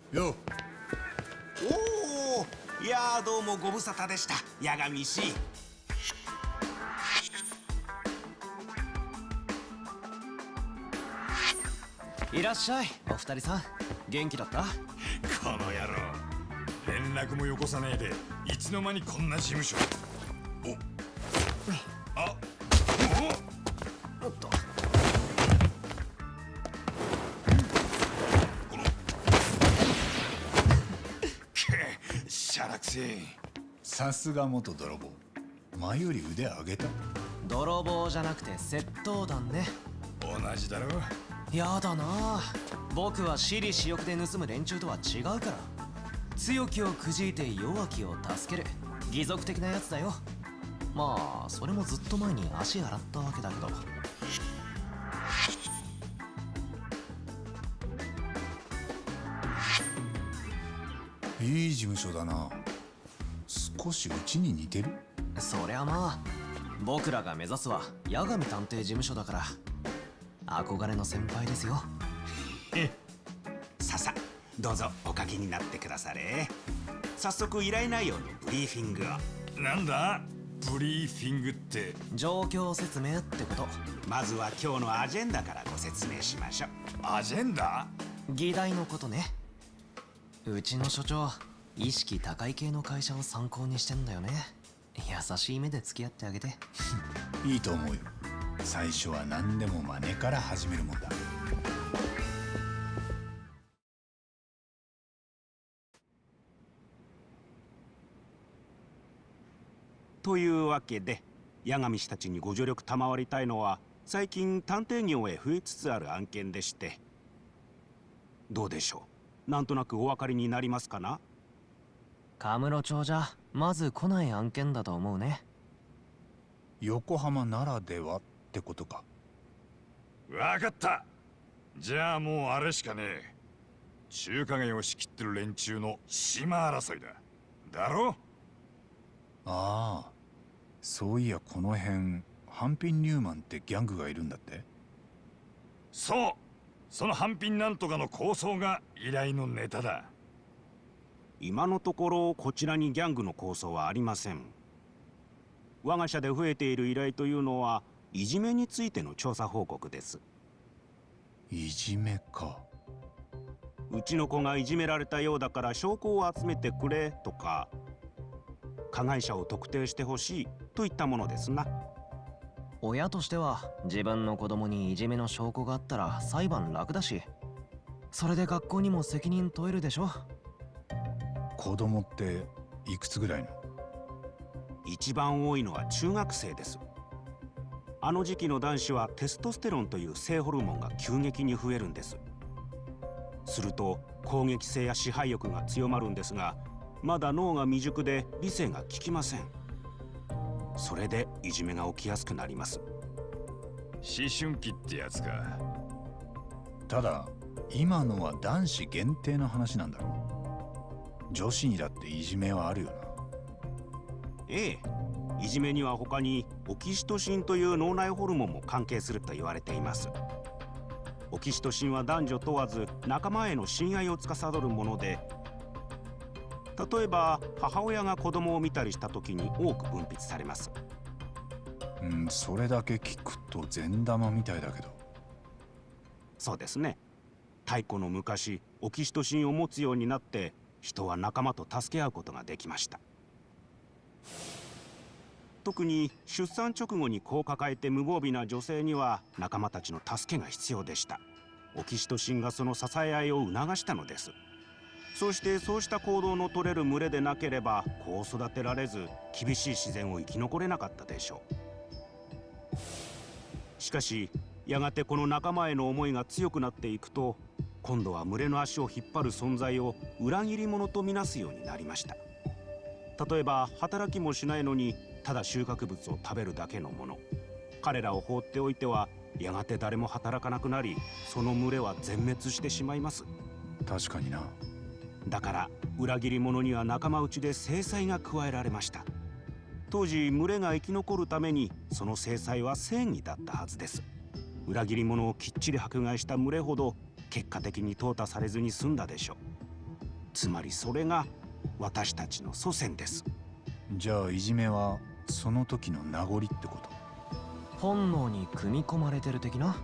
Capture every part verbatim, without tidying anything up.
よ。 おお、いやーどうもご無沙汰でした、八神氏。 いらっしゃい、お二人さん。元気だった？ この野郎、連絡もよこさねえでいつの間にこんな事務所。おあおっと。 しゃらくせえ。さすが元泥棒。前より腕上げた。 泥棒じゃなくて窃盗団ね。 同じだろ。 やだな。僕は私利私欲で盗む連中とは違うから。強きをくじいて弱きを助ける義賊的なやつだよ。まあそれもずっと前に足洗ったわけだけど。 いい事務所だな。少しうちに似てる。 そりゃまあ僕らが目指すは八神探偵事務所だから憧れの先輩ですよ。 ささどうぞお書きになってくだされ。早速依頼内容のブリーフィングを。 なんだブリーフィングって。 状況説明ってこと。 まずは今日のアジェンダからご説明しましょう。 アジェンダ？ 議題のことね。うちの所長意識高い系の会社を参考にしてんだよね。優しい目で付き合ってあげて。 いいと思うよ。最初は何でも真似から始めるもんだ。 というわけで八神氏たちにご助力賜りたいのは最近探偵業へ増えつつある案件でして、どうでしょう、なんとなくお分かりになりますかな。 カムロ町じゃまず来ない案件だと思うね。 横浜ならではってことか。 わかった。じゃあもうあれしかねえ。中華街を仕切ってる連中の島争いだ。だろ？ ああ、そういやこの辺ハンピン・ニューマンってギャングがいるんだって。 そう、そのハンピンなんとかの構想が依頼のネタだ。 今のところこちらにギャングの構想はありません。我が社で増えている依頼というのはいじめについての調査報告です。 いじめか。 うちの子がいじめられたようだから証拠を集めてくれとか、加害者を特定してほしいといったものですな。 親としては自分の子供にいじめの証拠があったら裁判楽だし、それで学校にも責任問えるでしょ。 子供っていくつぐらいの？ 一番多いのは中学生です。あの時期の男子はテストステロンという性ホルモンが急激に増えるんです。すると攻撃性や支配欲が強まるんですが、まだ脳が未熟で理性が効きません。それでいじめが起きやすくなります。 思春期ってやつか。 ただ今のは男子限定の話なんだろう。女子にだっていじめはあるよな。 ええ、いじめには他にオキシトシンという脳内ホルモンも関係すると言われています。オキシトシンは男女問わず仲間への親愛を司るもので、例えば母親が子供を見たりした時に多く分泌されます。 うん、それだけ聞くと善玉みたいだけど。 そうですね。太古の昔オキシトシンを持つようになって人は仲間と助け合うことができました。特に出産直後に子を抱えて無防備な女性には仲間たちの助けが必要でした。オキシトシンがその支え合いを促したのです。そしてそうした行動の取れる群れでなければ子を育てられず厳しい自然を生き残れなかったでしょう。しかしやがてこの仲間への思いが強くなっていくと、今度は群れの足を引っ張る存在を裏切り者とみなすようになりました。例えば働きもしないのにただ収穫物を食べるだけのもの、彼らを放っておいてはやがて誰も働かなくなり、その群れは全滅してしまいます。 確かにな。 だから裏切り者には仲間内で制裁が加えられました。当時群れが生き残るためにその制裁は正義だったはずです。裏切り者をきっちり迫害した群れほど結果的に淘汰されずに済んだでしょう。 つまりそれが私たちの祖先です。 じゃあいじめはその時の名残ってこと？ 本能に組み込まれてる的な。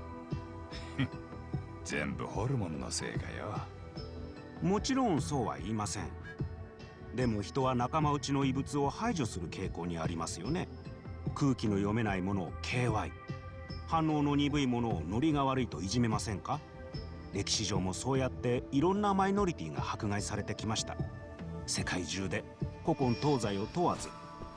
全部ホルモンのせいかよ。 もちろんそうは言いません。でも人は仲間内の異物を排除する傾向にありますよね。空気の読めないものを ケーワイ、 反応の鈍いものをノリが悪いといじめませんか？歴史上もそうやっていろんなマイノリティが迫害されてきました。世界中で古今東西を問わず。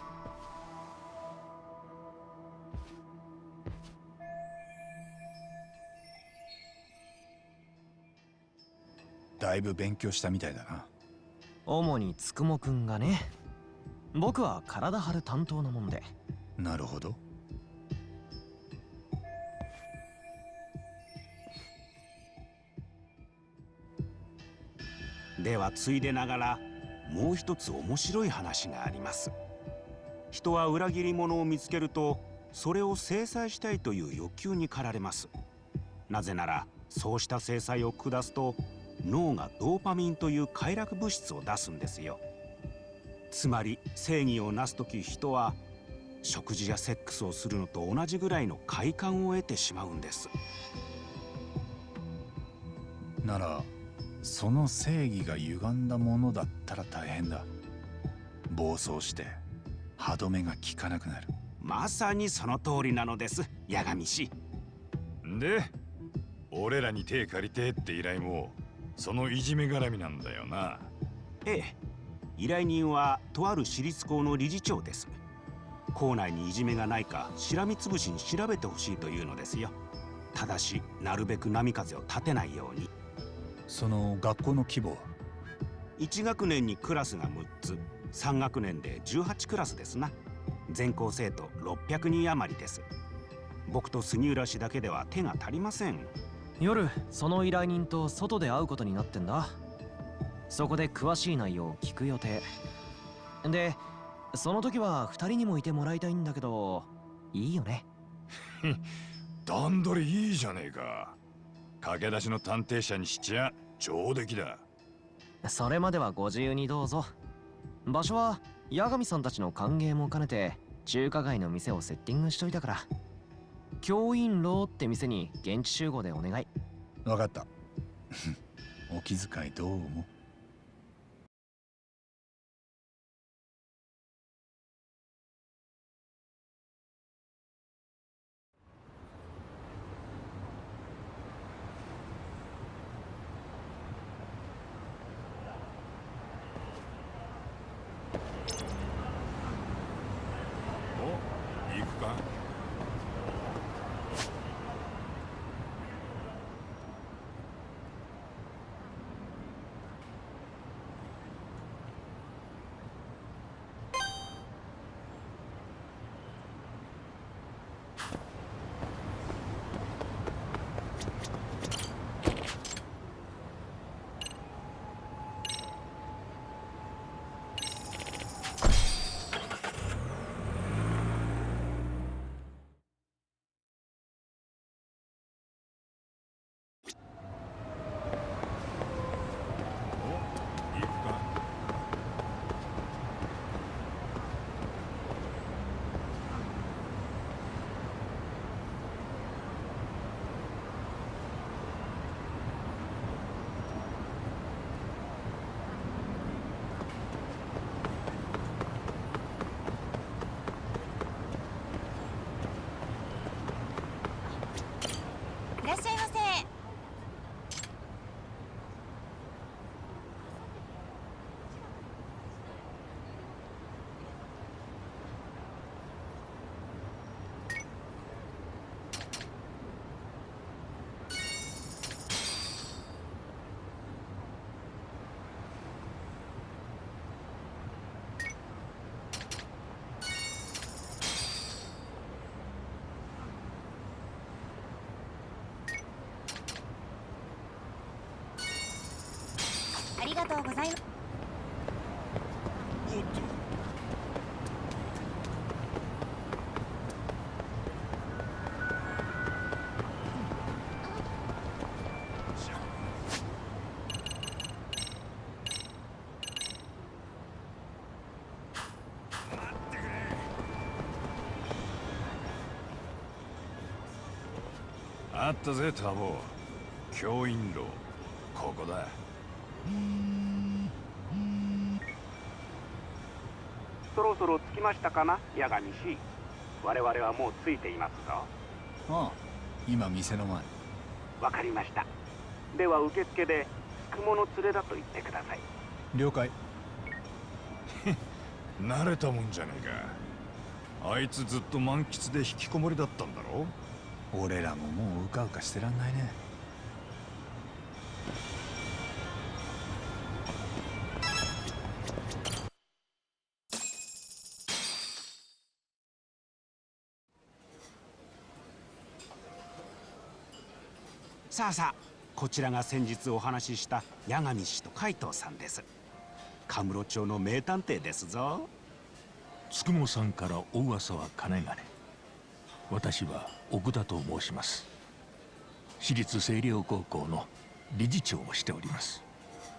だいぶ勉強したみたいだな。 主につくもくんがね。僕は体張る担当なもんで。 なるほど。 ではついでながらもう一つ面白い話があります。人は裏切り者を見つけるとそれを制裁したいという欲求に駆られます。なぜならそうした制裁を下すと脳がドーパミンという快楽物質を出すんですよ。つまり正義をなす時人は食事やセックスをするのと同じぐらいの快感を得てしまうんです。 ならその正義が歪んだものだったら大変だ。暴走して歯止めが効かなくなる。 まさにその通りなのです、八神氏。 で俺らに手借りてって依頼もそのいじめ絡みなんだよな。 ええ、依頼人はとある私立校の理事長です。校内にいじめがないかしらみつぶしに調べてほしいというのですよ。ただしなるべく波風を立てないように。 その学校の規模は？ いち学年にクラスがむっつ、さん学年でじゅうはちクラスですな。全校生徒ろっぴゃくにん余りです。僕と杉浦氏だけでは手が足りません。 夜その依頼人と外で会うことになってんだ。そこで詳しい内容を聞く予定で、その時はふたりにもいてもらいたいんだけど、いいよね？ 段取りいいじゃねえか。駆け出しの探偵社にしちゃ上出来だ。 それまではご自由にどうぞ。場所は八神さんたちの歓迎も兼ねて中華街の店をセッティングしといたから、教員楼って店に現地集合でお願い。 分かった。お気遣いどう思う？ お、行くか？ いらっしゃいませ。ありがとうございます。 おっと。 あったぜタボ。教員楼、ここだ。 そろそろ着きましたかな、八神氏。我々はもう着いていますぞ。 ああ、今店の前。 わかりました。では受付で雲の連れだと言ってください。 了解。 慣れたもんじゃねえか。あいつずっと満喫で引きこもりだったんだろ。 俺らももううかうかしてらんないね。 さあさあ、こちらが先日お話しした八神氏と海藤さんです。カムロ町の名探偵ですぞ。 つくもさんからお噂はかねがね。私は奥田と申します。私立星稜高校の理事長をしております。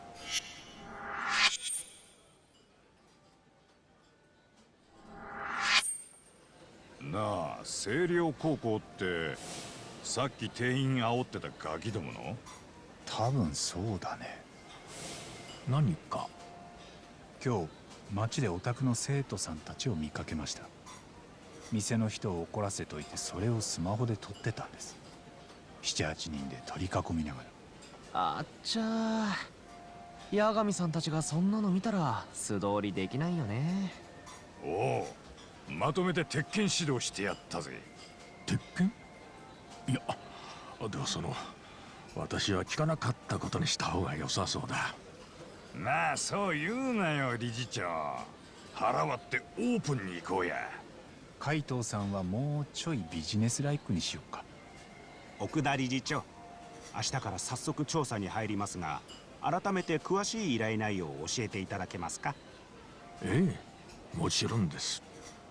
なあ、星稜高校ってさっき店員煽ってたガキどもの？ 多分そうだね。 何か？ 今日町でオタクの生徒さんたちを見かけました。店の人を怒らせといてそれをスマホで撮ってたんです。七八人で取り囲みながら。 あっちゃー、八神さんたちがそんなの見たら素通りできないよね。 おお、まとめて鉄拳指導してやったぜ。 鉄拳？いや、ではその私は聞かなかったことにした方が良さそうだ。 なあ、そう言うなよ理事長。腹割ってオープンに行こうや。 海藤さんはもうちょいビジネスライクにしようか。 奥田理事長、明日から早速調査に入りますが、改めて詳しい依頼内容を教えていただけますか？ ええ、もちろんです。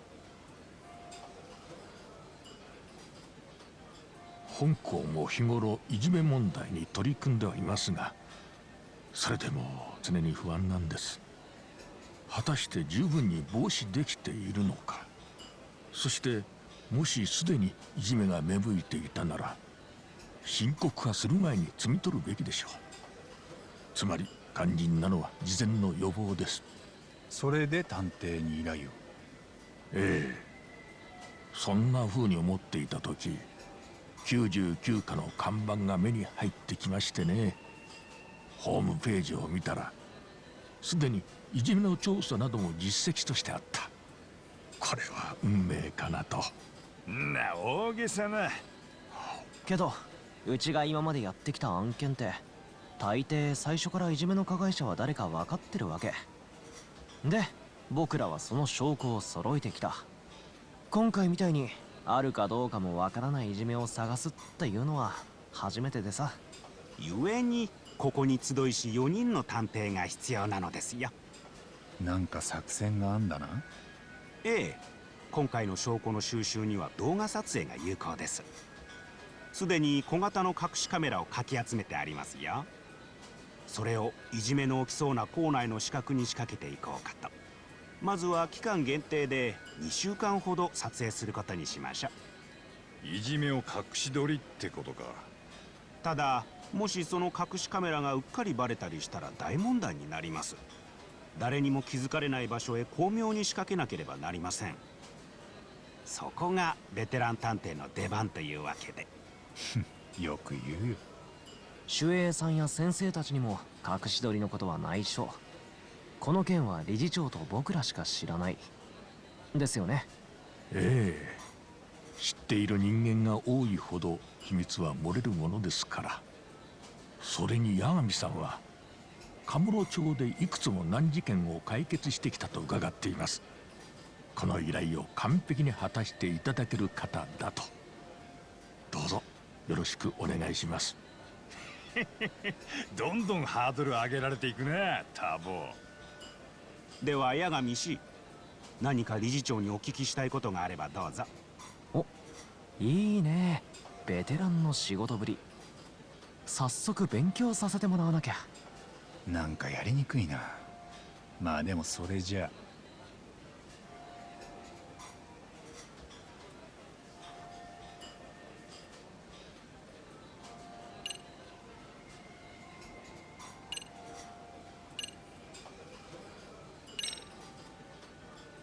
本校も日頃いじめ問題に取り組んではいますが、それでも常に不安なんです。果たして十分に防止できているのか。そしてもしすでにいじめが芽吹いていたなら深刻化する前に摘み取るべきでしょう。つまり肝心なのは事前の予防です。 それで探偵に依頼を。 ええ、そんな風に思っていた時、きゅうじゅうきゅう課の看板が目に入ってきましてね。ホームページを見たらすでにいじめの調査なども実績としてあった。これは運命かなと。 な、大げさな。 けどうちが今までやってきた案件って大抵最初からいじめの加害者は誰か分かってるわけで、僕らはその証拠を揃えてきた。今回みたいにあるかどうかもわからないいじめを探すっていうのは初めてでさ。 故にここに集いしよにんの探偵が必要なのですよ。 なんか作戦があんだな。 ええ、今回の証拠の収集には動画撮影が有効です。すでに小型の隠しカメラをかき集めてありますよ。それをいじめの起きそうな校内の死角に仕掛けていこうかと。まずは期間限定でにしゅうかんほど撮影することにしましょう。 いじめを隠し撮りってことか。 ただもしその隠しカメラがうっかりバレたりしたら大問題になります。誰にも気づかれない場所へ巧妙に仕掛けなければなりません。そこがベテラン探偵の出番というわけで。 よく言うよ。 守衛さんや先生たちにも隠し撮りのことは内緒。この件は理事長と僕らしか知らないですよね。 ええ、知っている人間が多いほど秘密は漏れるものですから。それに八神さんはカムロ町でいくつも難事件を解決してきたと伺っています。この依頼を完璧に果たしていただける方だと。どうぞよろしくお願いします。 どんどんハードル上げられていくね、タボ。 では八神氏、何か理事長にお聞きしたいことがあればどうぞ。 お、いいね、ベテランの仕事ぶり。早速勉強させてもらわなきゃ。 なんかやりにくいな。まあでもそれじゃあ。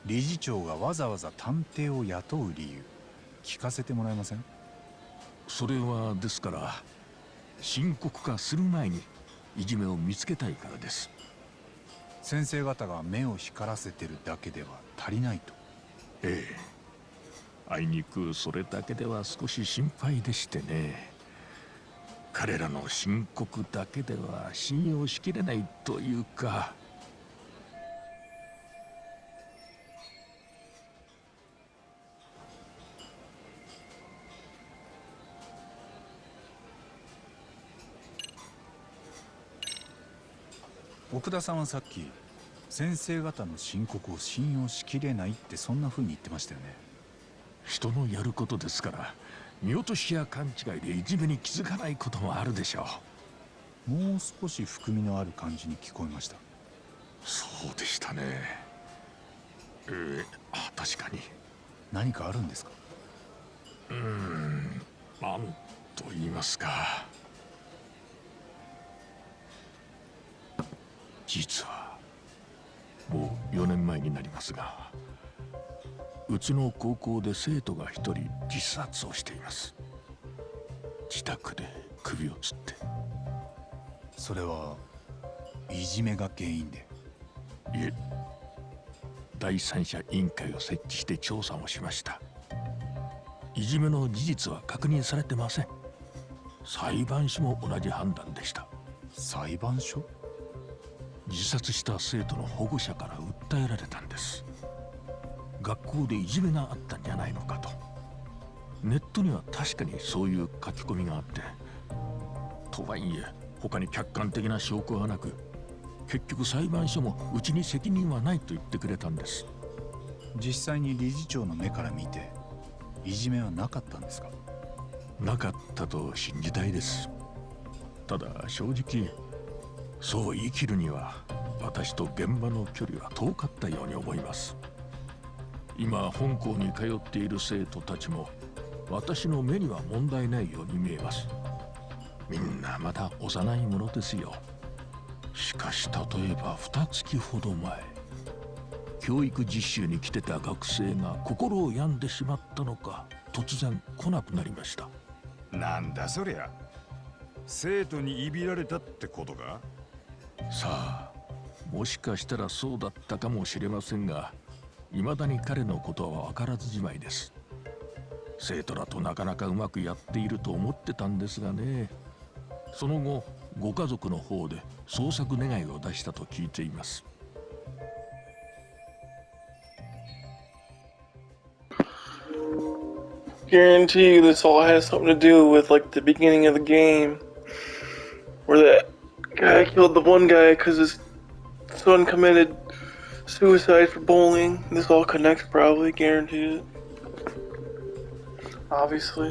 理事長がわざわざ探偵を雇う理由聞かせてもらえません？ それはですから、深刻化する前にいじめを見つけたいからです。 先生方が目を光らせてるだけでは足りないと。 ええ、あいにくそれだけでは少し心配でしてね。彼らの申告だけでは信用しきれないというか。 奥田さんはさっき先生方の申告を信用しきれないってそんな風に言ってましたよね。 人のやることですから、見落としや勘違いでいじめに気づかないこともあるでしょう。もう少し含みのある感じに聞こえました。 そうでしたね。えー、あ、確かに。 何かあるんですか？ うーん、なんと言いますか。実はもうよねんまえになりますが、うちの高校で生徒が一人自殺をしています。自宅で首を吊って。 それはいじめが原因で？ いえ、第三者委員会を設置して調査もしました。いじめの事実は確認されてません。裁判所も同じ判断でした。 裁判所？ 自殺した生徒の保護者から訴えられたんです。学校でいじめがあったんじゃないのかと。ネットには確かにそういう書き込みがあって、とはいえ他に客観的な証拠はなく、結局裁判所もうちに責任はないと言ってくれたんです。 実際に理事長の目から見ていじめはなかったんですか？ なかったと信じたいです。ただ正直そう言い切るには私と現場の距離は遠かったように思います。今本校に通っている生徒たちも私の目には問題ないように見えます。みんなまだ幼いものですよ。しかし例えば二月ほど前、教育実習に来てた学生が心を病んでしまったのか突然来なくなりました。 なんだそりゃ。生徒にいびられたってことか？ さあ、もしかしたらそうだったかもしれませんが、未だに彼のことは分からずじまいです。生徒らとなかなかうまくやっていると思ってたんですがね。その後ご家族の方で捜索願いを出したと聞いています。 Guarantee you this all has something to do with like the beginning of the game where that guy killed the one guy because his son committed suicide for bullying. This all connects, probably, guaranteed it. Obviously.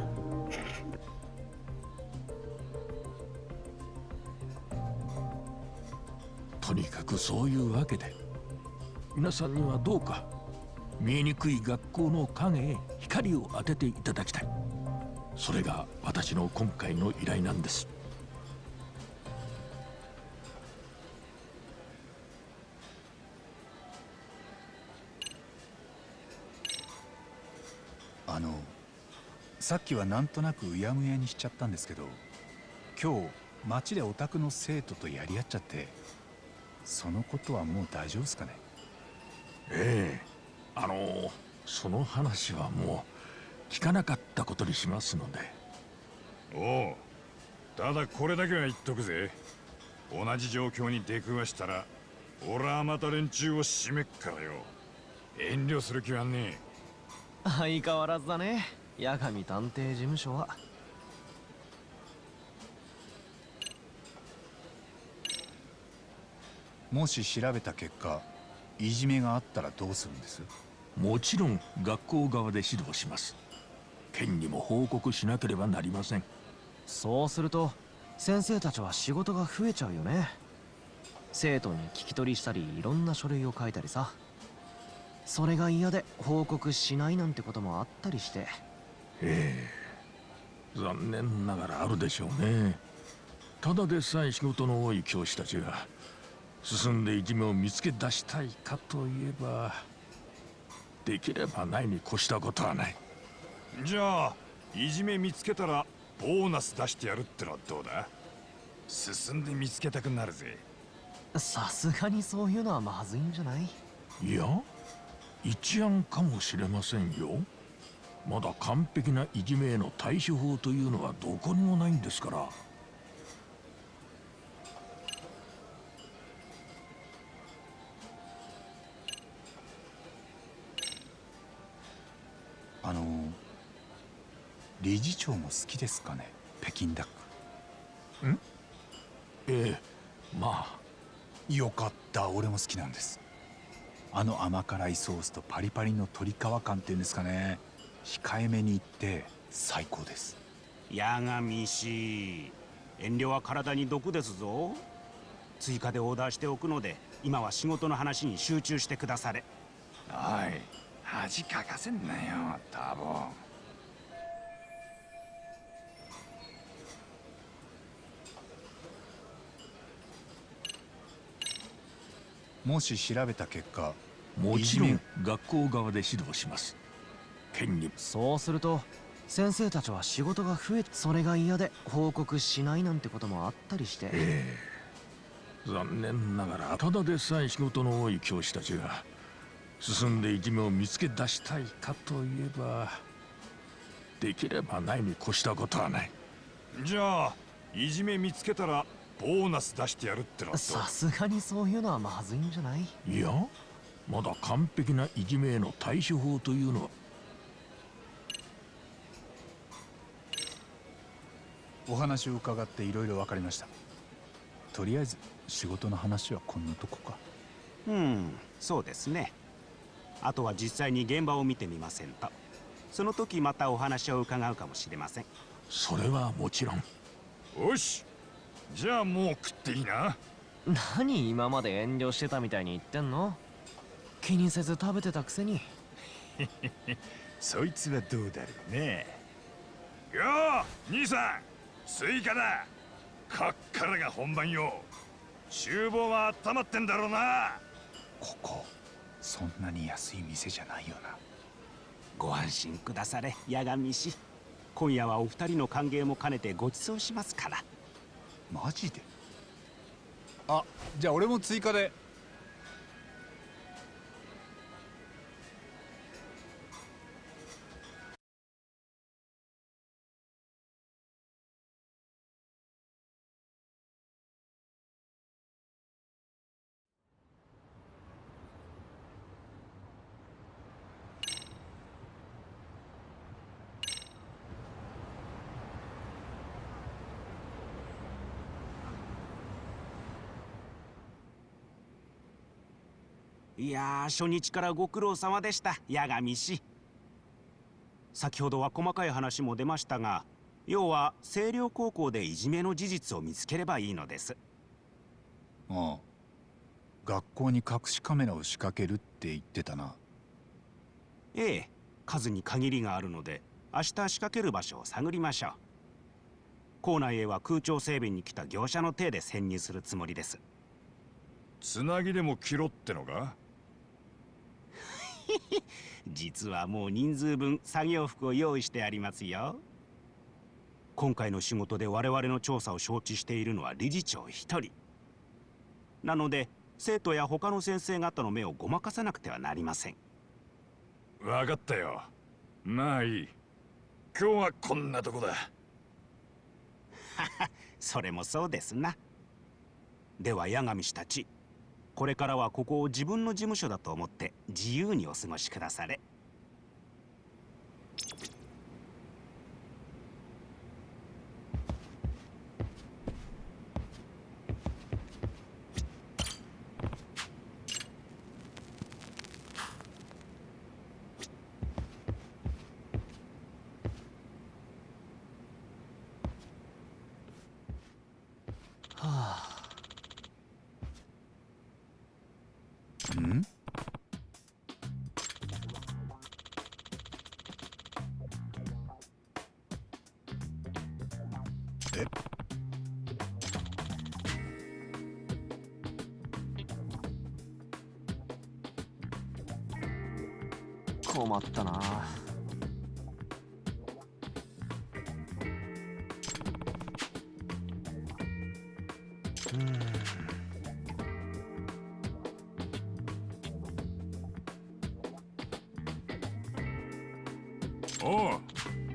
とにかくそういうわけで、皆さんにはどうか見えにくい学校の影へ光を当てていただきたい。それが私の今回の依頼なんです。 あのさっきはなんとなくうやむやにしちゃったんですけど、今日街でオタクの生徒とやり合っちゃって、そのことはもう大丈夫ですかね？ ええ、あのその話はもう聞かなかったことにしますので。 おう、ただこれだけは言っとくぜ。同じ状況に出くわしたら俺はまた連中を締めっからよ。遠慮する気はねえ。 相変わらずだね、八神探偵事務所は。 もし調べた結果いじめがあったらどうするんです？ もちろん学校側で指導します。県にも報告しなければなりません。 そうすると先生たちは仕事が増えちゃうよね。生徒に聞き取りしたりいろんな書類を書いたりさ。それが嫌で報告しないなんてこともあったりして。 ええ、残念ながらあるでしょうね。ただでさえ仕事の多い教師たちが進んでいじめを見つけ出したいかといえば。 できればないに越したことはない。 じゃあいじめ見つけたらボーナス出してやるってのはどうだ？進んで見つけたくなるぜ。 さすがにそういうのはまずいんじゃない？ いや、一案かもしれませんよ。まだ完璧ないじめへの対処法というのはどこにもないんですから。 あの理事長も好きですかね、北京ダック。 ん？ええ、まあ。 よかった、俺も好きなんです。あの甘辛いソースとパリパリの鶏皮感っていうんですかね、控えめに言って最高です。 八神氏、遠慮は体に毒ですぞ。追加でオーダーしておくので、今は仕事の話に集中してくだされ。 おい、恥かかせんなよ、タボ。もし調べた結果、 もちろん学校側で指導します。県に。 そうすると先生たちは仕事が増え、それが嫌で報告しないなんてこともあったりして。 ええ、残念ながらただでさえ仕事の多い教師たちが進んでいじめを見つけ出したいかといえば、できればないに越したことはない。 じゃあいじめ見つけたらボーナス出してやるってのはどう？ さすがにそういうのはまずいんじゃない？ いや、まだ完璧ないじめへの対処法というのは。 お話を伺っていろいろ分かりました。とりあえず仕事の話はこんなとこか。 うん、そうですね。あとは実際に現場を見てみませんと。その時またお話を伺うかもしれません。 それはもちろん。 よし、じゃあもう食っていいな。 何今まで遠慮してたみたいに言ってんの？気にせず食べてたくせに。 そいつはどうだろうね。 よー兄さん、スイカだ。こっからが本番よ。厨房は温まってんだろうな。 ここそんなに安い店じゃないよな。 ご安心くだされ、八神氏。今夜はお二人の歓迎も兼ねてご馳走しますから。 マジで？あ、じゃあ俺も追加で。 いやー、初日からご苦労様でした、八神氏。先ほどは細かい話も出ましたが、要は星稜高校でいじめの事実を見つければいいのです。 ああ、学校に隠しカメラを仕掛けるって言ってたな。 ええ、数に限りがあるので明日仕掛ける場所を探りましょう。校内へは空調整備に来た業者の手で潜入するつもりです。 つなぎでも切ろってのか？ 実はもう人数分作業服を用意してありますよ。今回の仕事で我々の調査を承知しているのは理事長一人なので、生徒や他の先生方の目をごまかさなくてはなりません。 分かったよ。まあいい。今日はこんなとこだ。 それもそうですな。では八神氏たち、これからはここを自分の事務所だと思って自由にお過ごしくだされ。 はあ。 ん？え？ 困ったな。 おう。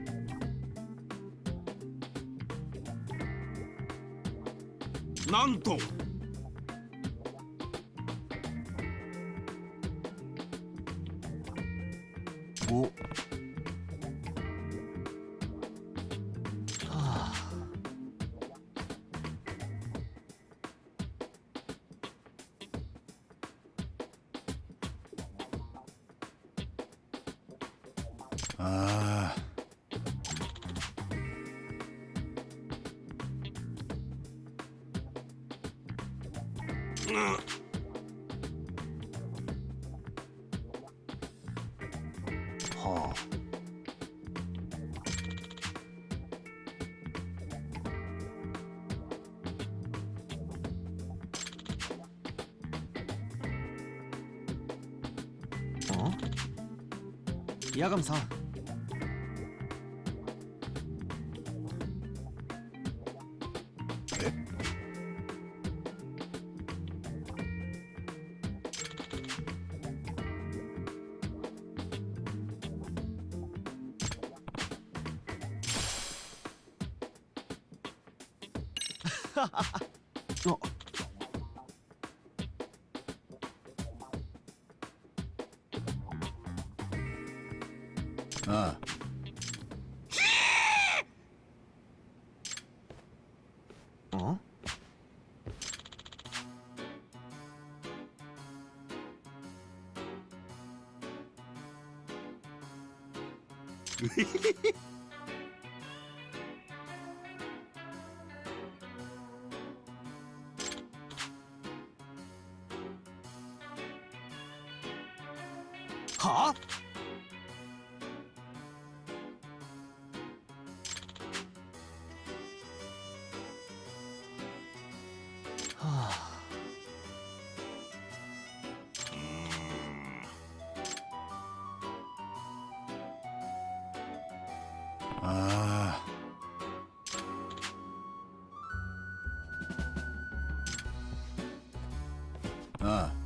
なんとおはあ。 ああ。はん？八神さん。あああ。 ん？はあ？はあ。 ああ。ああ。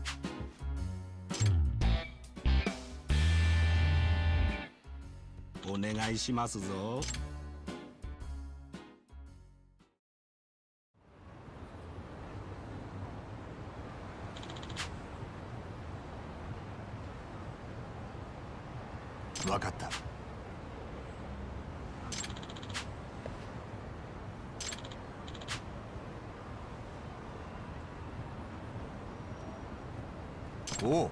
お願いしますぞ。 わかった。おう。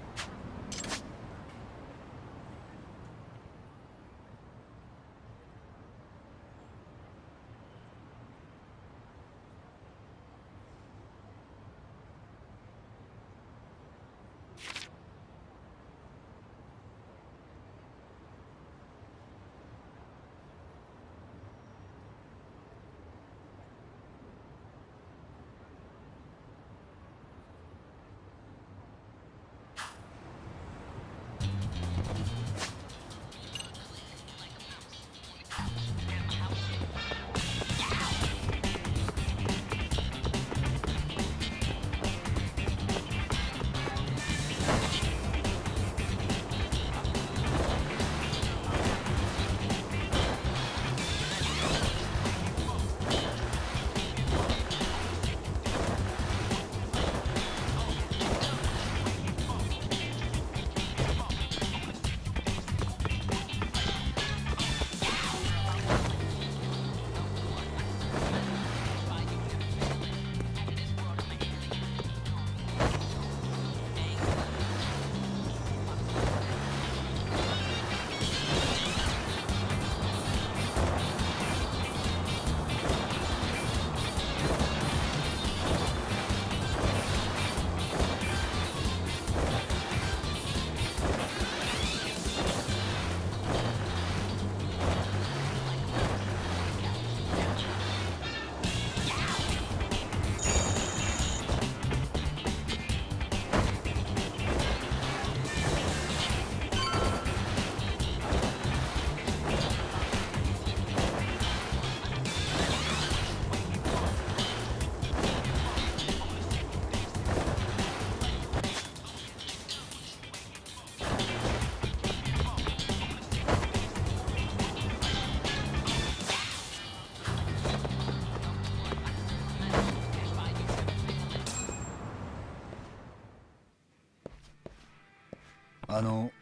あの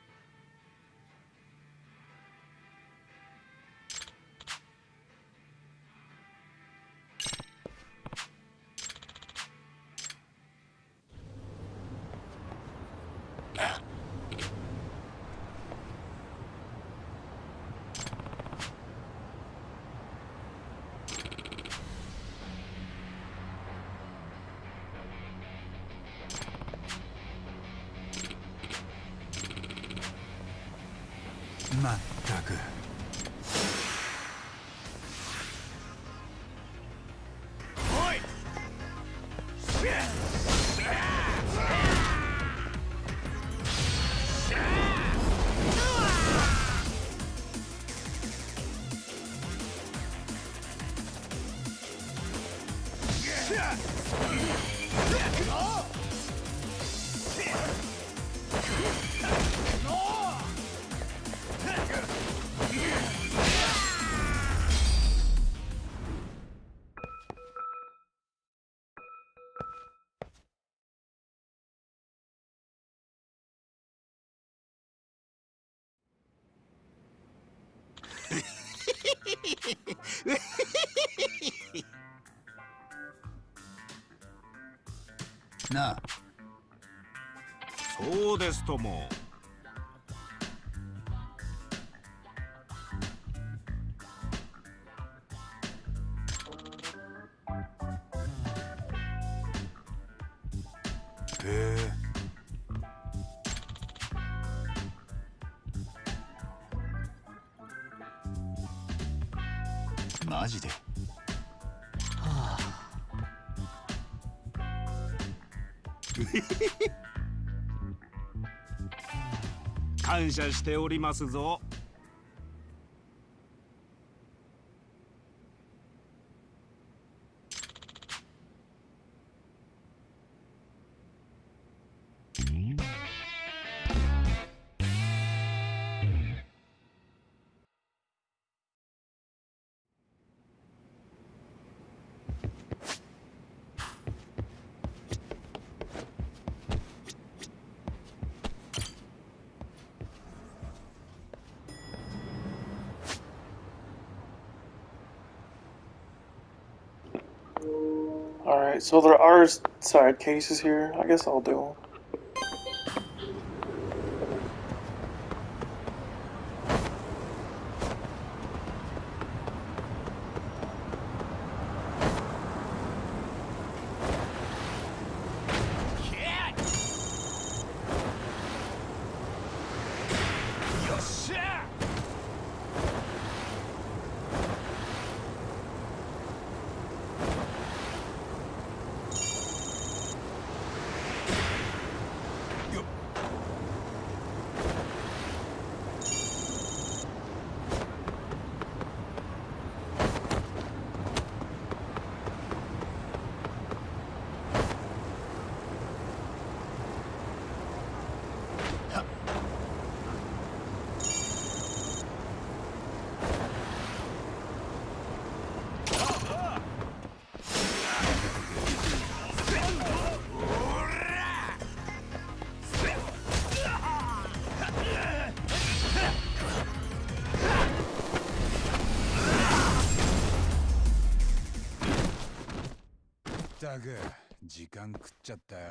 まったく。 おい。 なあ。 そうですとも。 へえ。マジで。 はあ。 感謝しておりますぞ。 Alright, so there are side cases here. I guess I'll do them. ったく時間食っちゃったよ。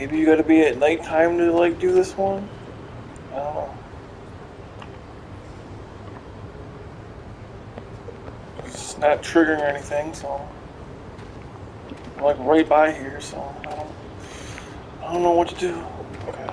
Maybe you gotta be at nighttime to like do this one? I don't know. It's not triggering or anything, so I'm like right by here, so I don't, I don't know what to do. Okay.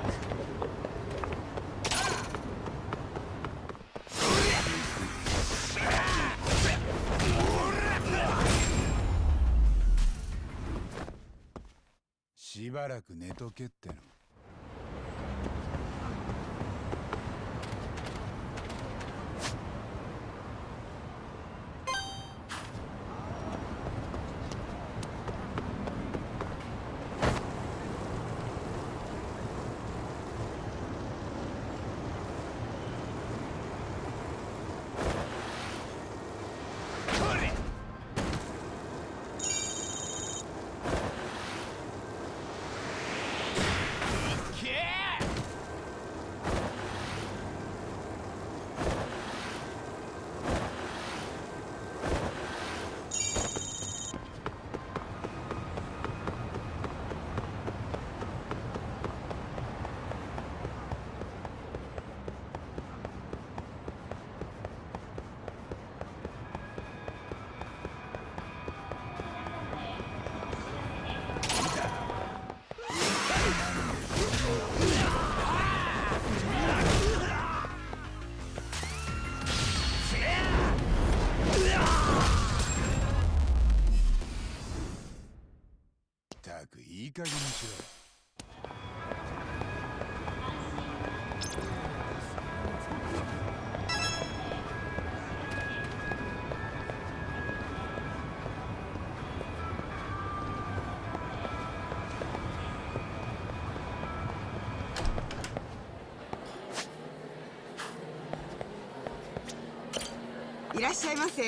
いらっしゃいませ。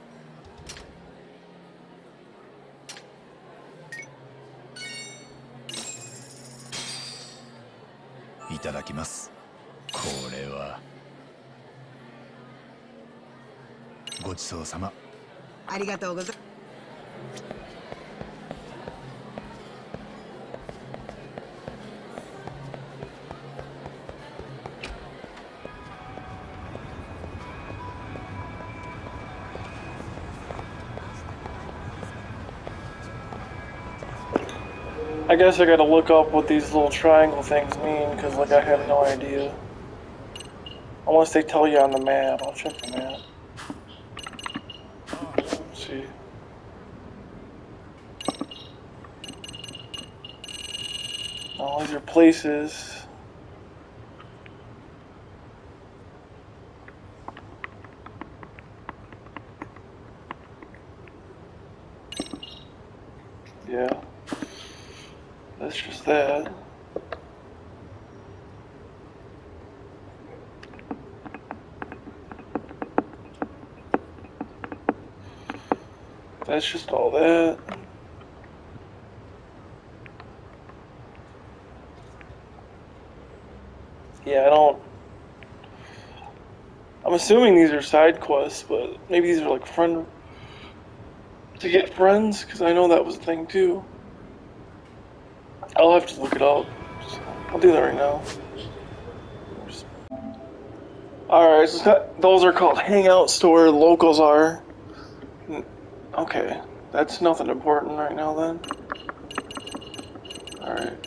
いただきます。これはごちそうさま。 ありがとうございます。 I guess I gotta look up what these little triangle things mean, because like I have no idea. Unless they tell you on the map. I'll check the map. Let's see. Oh, these are places. Yeah. That's just that. That's just all that. Yeah, I don't... I'm assuming these are side quests, but maybe these are like friend... to get friends, because I know that was a thing too. I'll have to look it up. I'll do that right now. Alright, so those are called Hangout Store, locals are. Okay, that's nothing important right now then. Alright.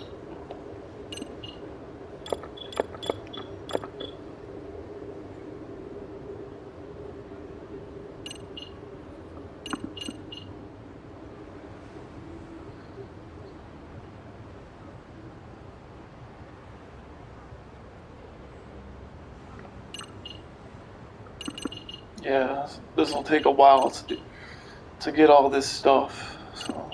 Yeah, this will take a while to do, to get all this stuff. So.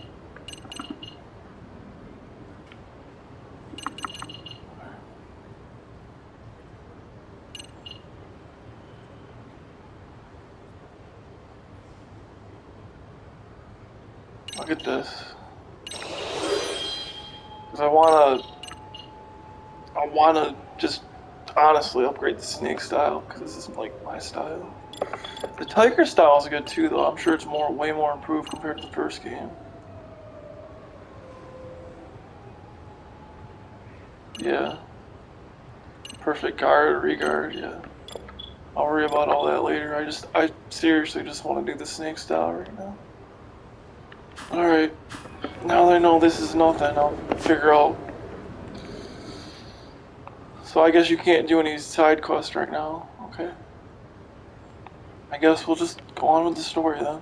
Look at this. Because I wanna, I wanna just honestly upgrade the snake style, because this isn't like my style. The tiger style is good too, though. I'm sure it's more, way more improved compared to the first game. Yeah. Perfect guard, regard, yeah. I'll worry about all that later. I just, I seriously just want to do the snake style right now. Alright. Now that I know this is nothing, I'll figure out. So I guess you can't do any side quests right now. Okay. I guess we'll just go on with the story then.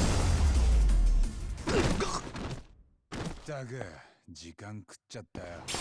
ったく時間食っちゃったよ。